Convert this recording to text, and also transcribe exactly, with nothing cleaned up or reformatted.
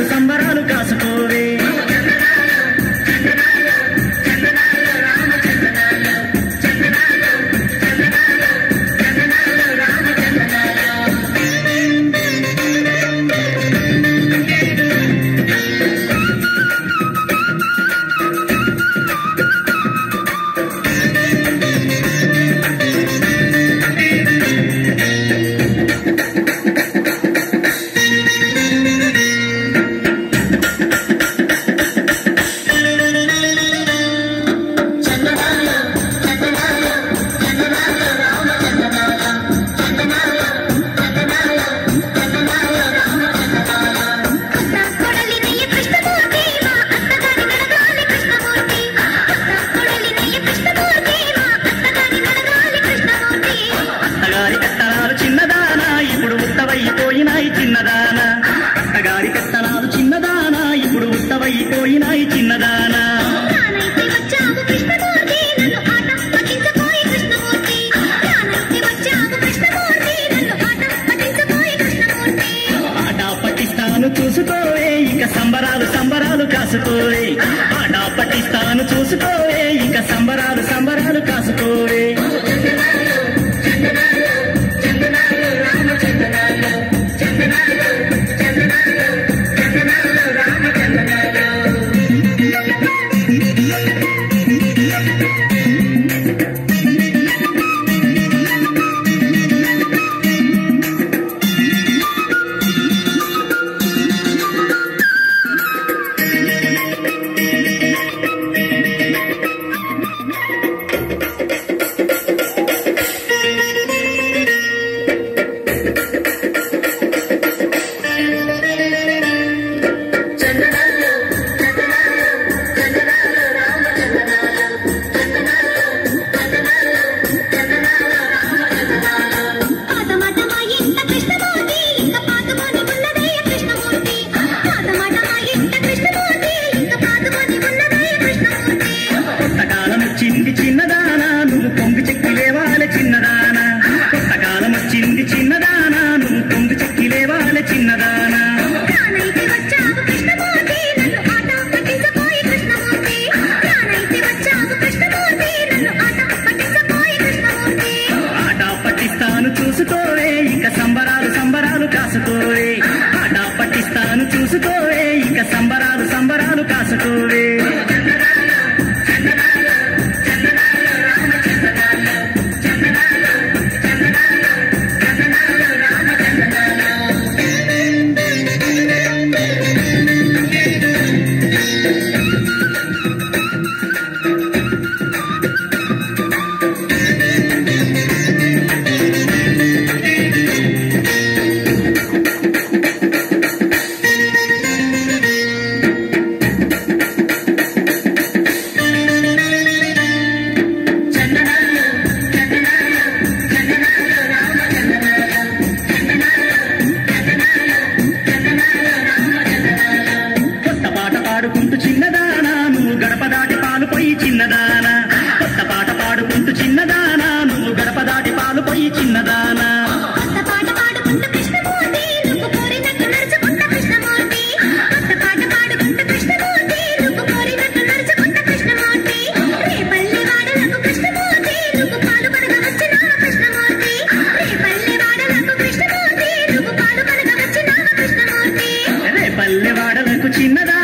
సంబరాలు సంబరాలు కాసుకోవే చిన్నదానా అత్తగారి కట్టనాలు చిన్నదానా ఇప్పుడు ఉత్తవైపోయినాయి చిన్నదానా ఆట పట్టిస్తాను చూసుకోవే ఇక సంబరాలు సంబరాలు కాసుకోవే ఆట పట్టిస్తాను చూసుకోవే ఇక సంబరాలు సంబరాలు కాసుకోవే చిన్నదానా నువ్వు పొంగు చెక్కి లేవాలే చిన్నదానా కొత్తకాలం వచ్చింది చిన్నదానా నువ్వు పొంగు చెక్కి లేవాలే చిన్నదానా ఆట పట్టిస్తాను చూసుకోవే ఇక సంబరాలు సంబరాలు కాసుకోవే ఆట పట్టిస్తాను చూసుకోవే ఇక సంబరాలు సంబరాలు కాసుకోవే పాడుకుంటూ చిన్నదానా నువ్వు గడప దాటి పాలు పోయి చిన్నదానా కొత్త పాట పాడుకుంటూ చిన్నదానా నువ్వు గడప దాటి పాలు పోయి చిన్నదానా పల్లెవాడలకు చిన్నదా